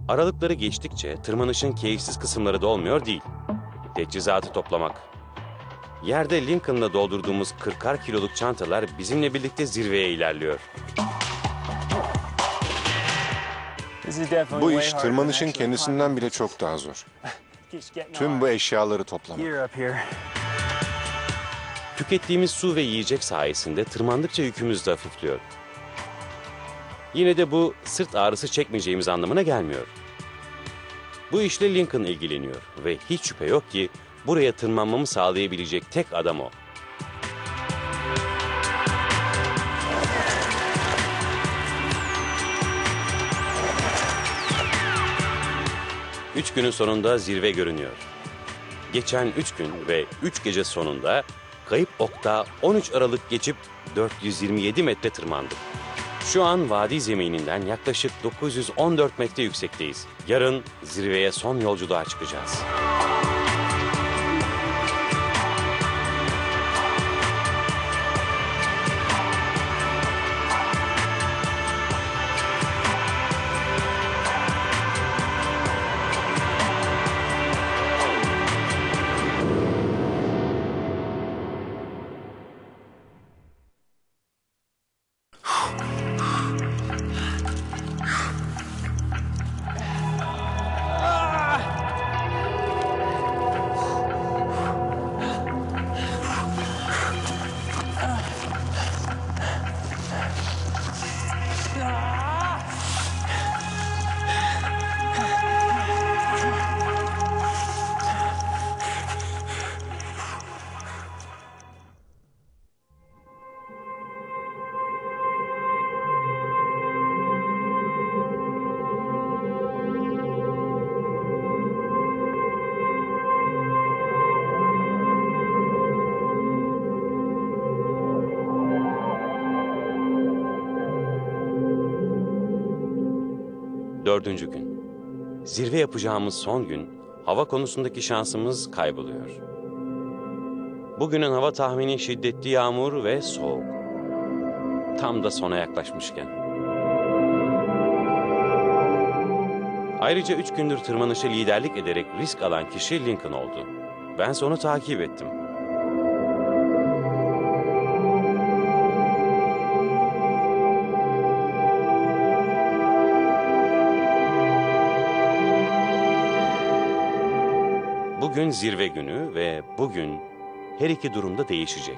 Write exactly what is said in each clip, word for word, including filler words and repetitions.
Aralıkları geçtikçe tırmanışın keyifsiz kısımları da olmuyor değil. Teçhizatı toplamak. Yerde Lincoln'la doldurduğumuz kırkar kiloluk çantalar bizimle birlikte zirveye ilerliyor. Bu iş tırmanışın kendisinden bile çok daha zor. Tüm bu eşyaları toplamak. Tükettiğimiz su ve yiyecek sayesinde tırmandıkça yükümüz de hafifliyor. Yine de bu sırt ağrısı çekmeyeceğimiz anlamına gelmiyor. Bu işle Lincoln ilgileniyor ve hiç şüphe yok ki buraya tırmanmamı sağlayabilecek tek adam o. Üç günün sonunda zirve görünüyor. Geçen üç gün ve üç gece sonunda Kayıp Ok'ta on üç Aralık geçip dört yüz yirmi yedi metre tırmandık. Şu an vadi zemininden yaklaşık dokuz yüz on dört metre yüksekteyiz. Yarın zirveye son yolculuğa çıkacağız. Dördüncü gün. Zirve yapacağımız son gün, hava konusundaki şansımız kayboluyor. Bugünün hava tahmini şiddetli yağmur ve soğuk. Tam da sona yaklaşmışken. Ayrıca üç gündür tırmanışı liderlik ederek risk alan kişi Lincoln oldu. Ben onu takip ettim. Bugün zirve günü ve bugün her iki durumda değişecek.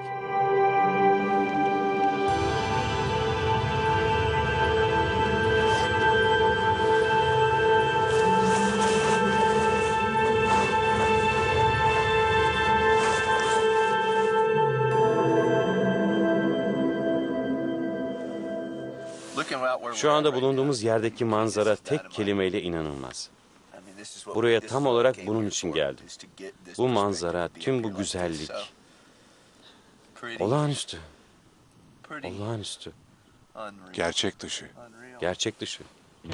Şu anda bulunduğumuz yerdeki manzara tek kelimeyle inanılmaz. Buraya tam olarak bunun için geldim. Bu manzara, tüm bu güzellik. Olağanüstü. Olağanüstü. Gerçek dışı. Gerçek dışı.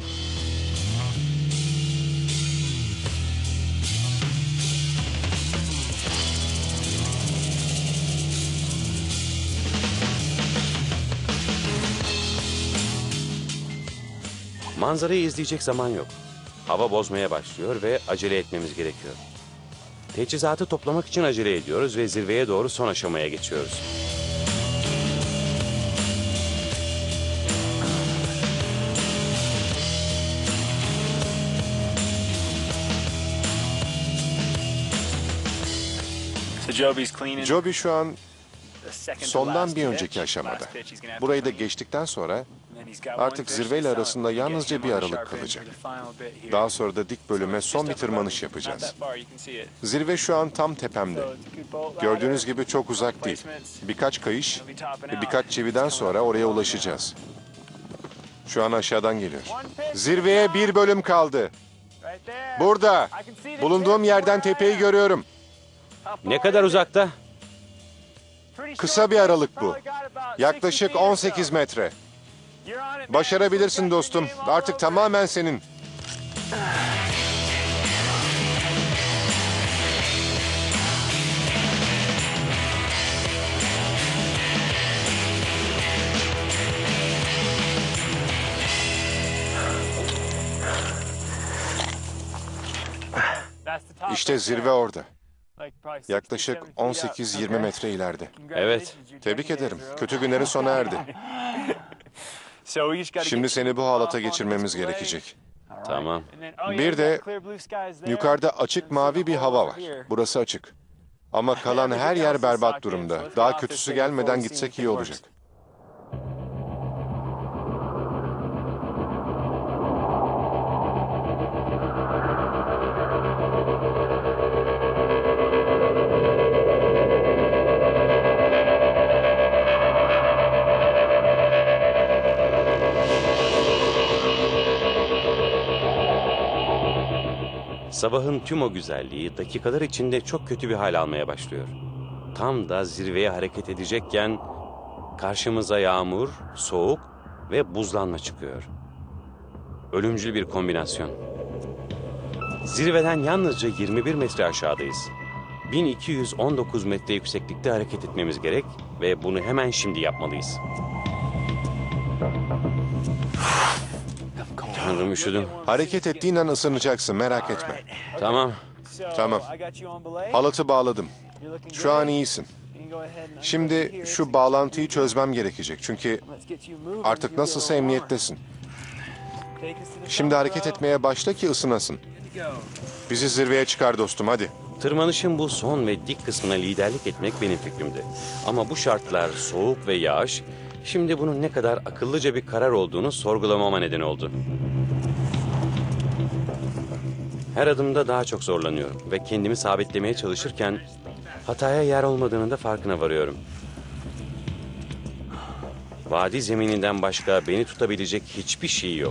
Manzarayı izleyecek zaman yok. Hava bozmaya başlıyor ve acele etmemiz gerekiyor. Teçhizatı toplamak için acele ediyoruz ve zirveye doğru son aşamaya geçiyoruz. Joby şu an sondan bir önceki aşamada. Burayı da geçtikten sonra artık zirveyle arasında yalnızca bir aralık kalacak. Daha sonra da dik bölüme son bir tırmanış yapacağız. Zirve şu an tam tepemde. Gördüğünüz gibi çok uzak değil. Birkaç kayış ve birkaç çividen sonra oraya ulaşacağız. Şu an aşağıdan geliyor. Zirveye bir bölüm kaldı. Burada. Bulunduğum yerden tepeyi görüyorum. Ne kadar uzakta? Kısa bir aralık bu. Yaklaşık on sekiz metre. Başarabilirsin dostum. Artık tamamen senin. İşte zirve orada. Yaklaşık on sekiz yirmi metre ileride. Evet. Tebrik ederim. Kötü günlerin sona erdi. Şimdi seni bu halata geçirmemiz gerekecek. Tamam. Bir de yukarıda açık mavi bir hava var. Burası açık. Ama kalan her yer berbat durumda. Daha kötüsü gelmeden gitsek iyi olacak. Sabahın tüm o güzelliği dakikalar içinde çok kötü bir hal almaya başlıyor. Tam da zirveye hareket edecekken karşımıza yağmur, soğuk ve buzlanma çıkıyor. Ölümcül bir kombinasyon. Zirveden yalnızca yirmi bir metre aşağıdayız. bin iki yüz on dokuz metre yükseklikte hareket etmemiz gerek ve bunu hemen şimdi yapmalıyız. Tanrım, üşüdüm. Hareket ettiğin an ısınacaksın, merak etme. Tamam. Tamam. Halatı bağladım. Şu an iyisin. Şimdi şu bağlantıyı çözmem gerekecek. Çünkü artık nasılsa emniyettesin. Şimdi hareket etmeye başla ki ısınasın. Bizi zirveye çıkar dostum, hadi. Tırmanışın bu son ve dik kısmına liderlik etmek benim fikrimdi. Ama bu şartlar, soğuk ve yağış, şimdi bunun ne kadar akıllıca bir karar olduğunu sorgulamama neden oldu. Her adımda daha çok zorlanıyorum ve kendimi sabitlemeye çalışırken hataya yer olmadığının da farkına varıyorum. Vadi zemininden başka beni tutabilecek hiçbir şey yok.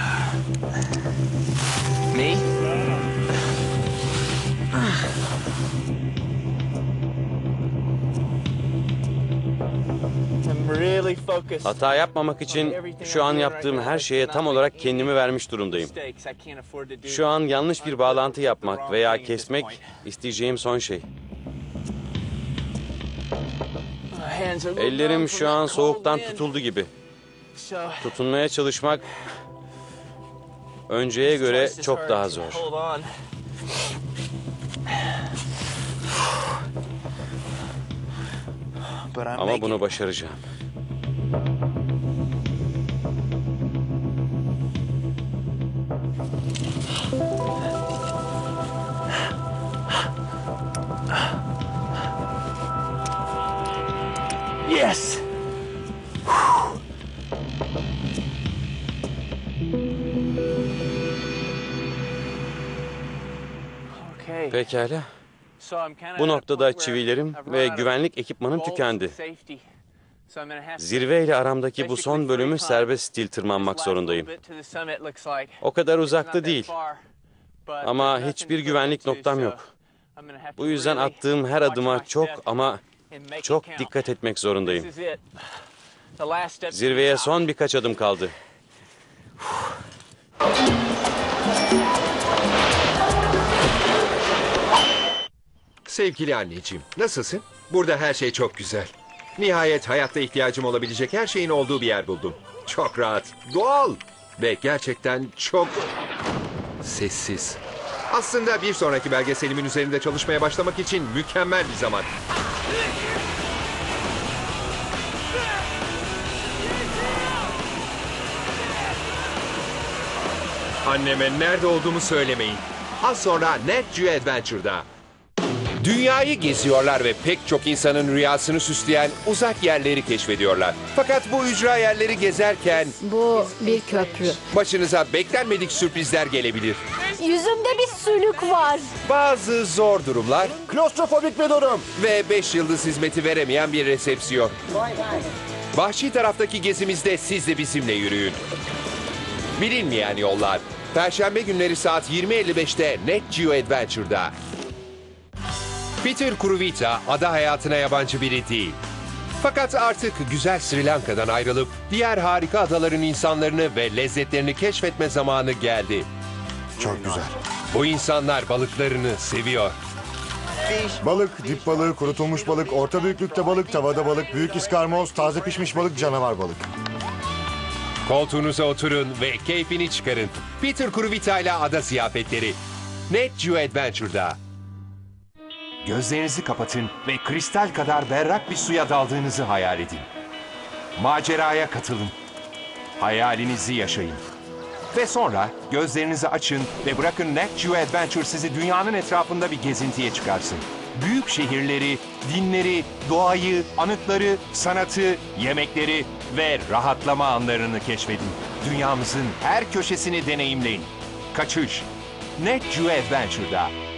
Me? Hata yapmamak için şu an yaptığım her şeye tam olarak kendimi vermiş durumdayım. Şu an yanlış bir bağlantı yapmak veya kesmek isteyeceğim son şey. Ellerim şu an soğuktan tutuldu gibi. Tutunmaya çalışmak önceye göre çok daha zor. Ama bunu başaracağım. Yes. Pekala. Bu noktada çivilerim ve güvenlik ekipmanım tükendi. Zirve ile aramdaki bu son bölümü serbest stil tırmanmak zorundayım. O kadar uzakta değil. Ama hiçbir güvenlik noktam yok. Bu yüzden attığım her adıma çok ama çok dikkat etmek zorundayım. Zirveye son birkaç adım kaldı. Sevgili anneciğim, nasılsın? Burada her şey çok güzel. Nihayet hayatta ihtiyacım olabilecek her şeyin olduğu bir yer buldum. Çok rahat, doğal ve gerçekten çok sessiz. Aslında bir sonraki belgeselimin üzerinde çalışmaya başlamak için mükemmel bir zaman. Anneme nerede olduğumu söylemeyin. Az sonra Net Geo Adventure'da. Dünyayı geziyorlar ve pek çok insanın rüyasını süsleyen uzak yerleri keşfediyorlar. Fakat bu ücra yerleri gezerken Bu bir köprü. başınıza beklenmedik sürprizler gelebilir. Yüzümde bir sülük var. Bazı zor durumlar Klostrofobik bir durum. ve beş yıldız hizmeti veremeyen bir resepsiyon. Vahşi taraftaki gezimizde siz de bizimle yürüyün. Bilinmeyen yollar. Perşembe günleri saat yirmi elli beşte Net Geo Adventure'da. Peter Kuruvita ada hayatına yabancı biri değil. Fakat artık güzel Sri Lanka'dan ayrılıp diğer harika adaların insanlarını ve lezzetlerini keşfetme zamanı geldi. Çok güzel. Bu insanlar balıklarını seviyor. Balık, dip balığı, kurutulmuş balık, orta büyüklükte balık, tavada balık, büyük iskarmoz, taze pişmiş balık, canavar balık. Koltuğunuza oturun ve keyfini çıkarın. Peter Kuruvita ile ada ziyafetleri. Net Geo Adventure'da. Gözlerinizi kapatın ve kristal kadar berrak bir suya daldığınızı hayal edin. Maceraya katılın. Hayalinizi yaşayın. Ve sonra gözlerinizi açın ve bırakın Nat Geo Adventure sizi dünyanın etrafında bir gezintiye çıkarsın. Büyük şehirleri, dinleri, doğayı, anıtları, sanatı, yemekleri ve rahatlama anlarını keşfedin. Dünyamızın her köşesini deneyimleyin. Kaçış. Nat Geo Adventure'da.